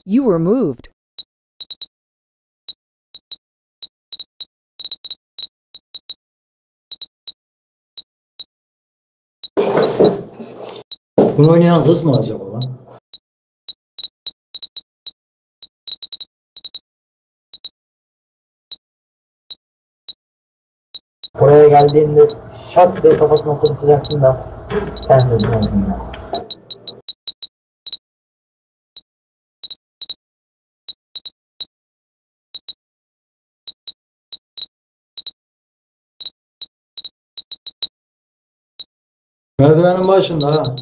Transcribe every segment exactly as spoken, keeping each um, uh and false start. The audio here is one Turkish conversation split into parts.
You were moved. Bunu oynayan kız mı acaba lan? Oraya geldiğinde şak diye kafasına oturacaktım da ben de bilmiyorum ya. Merdivenin başında ha.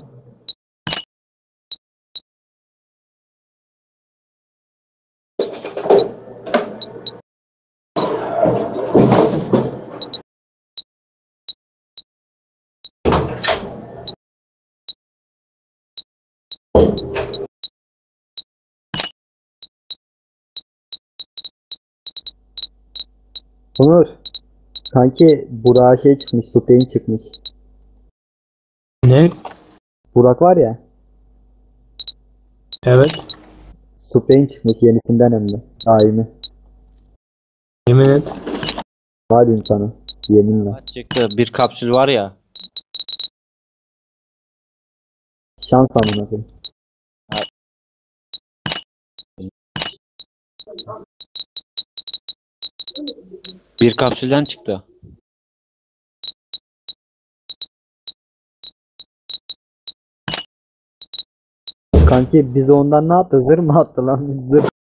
Onur, kanki Burak'a şey çıkmış, Supre'in çıkmış. Ne? Burak var ya, Evet. Supre'in çıkmış yenisinden hem de. Daimi. Yemin et. Var diyeyim sana, yeminle. Çıktı. Bir kapsül var ya. Şans amına koyayım. Bir kapsülden çıktı. Kanki biz ondan ne yaptı? Zır mı attı lan? Zır.